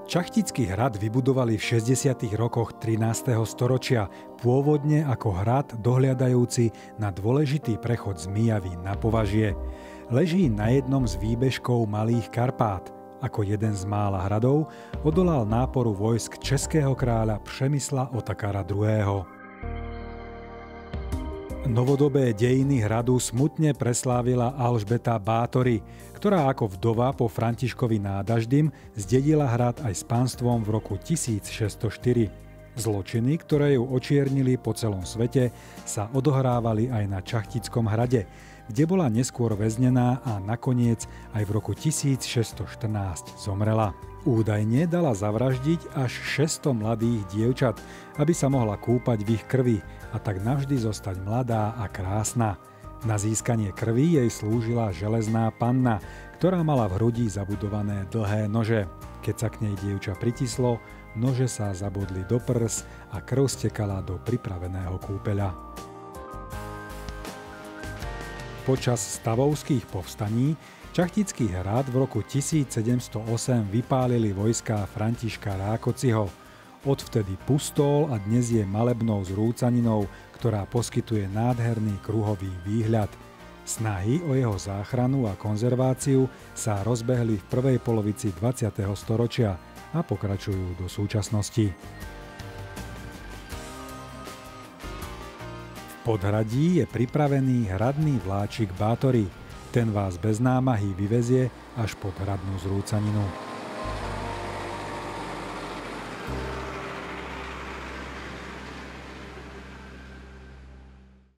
Čachtický hrad vybudovali v 60. rokoch 13. storočia, pôvodne ako hrad dohliadajúci na dôležitý prechod z Myjavy na Považie. Leží na jednom z výbežkov Malých Karpát. Ako jeden z mála hradov odolal náporu vojsk českého kráľa Přemysla Otakara II. Novodobé dejiny hradu smutne preslávila Alžbeta Báthori, ktorá ako vdova po Františkovi Nádaždym zdedila hrad aj s pánstvom v roku 1604. Zločiny, ktoré ju očiernili po celom svete, sa odohrávali aj na Čachtickom hrade, kde bola neskôr väznená a nakoniec aj v roku 1614 zomrela. Údajne dala zavraždiť až 600 mladých dievčat, aby sa mohla kúpať v ich krvi a tak navždy zostať mladá a krásna. Na získanie krvi jej slúžila železná panna, ktorá mala v hrudi zabudované dlhé nože. Keď sa k nej dievča pritislo, nože sa zabodli do prs a krv stekala do pripraveného kúpeľa. Počas stavovských povstaní Čachtický hrad v roku 1708 vypálili vojská Františka Rákociho. Odvtedy pustol a dnes je malebnou zrúcaninou, ktorá poskytuje nádherný kruhový výhľad. Snahy o jeho záchranu a konzerváciu sa rozbehli v prvej polovici 20. storočia a pokračujú do súčasnosti. V podhradí je pripravený hradný vláčik Báthori. Ten vás bez námahy vyvezie až pod hradnú zrúcaninu.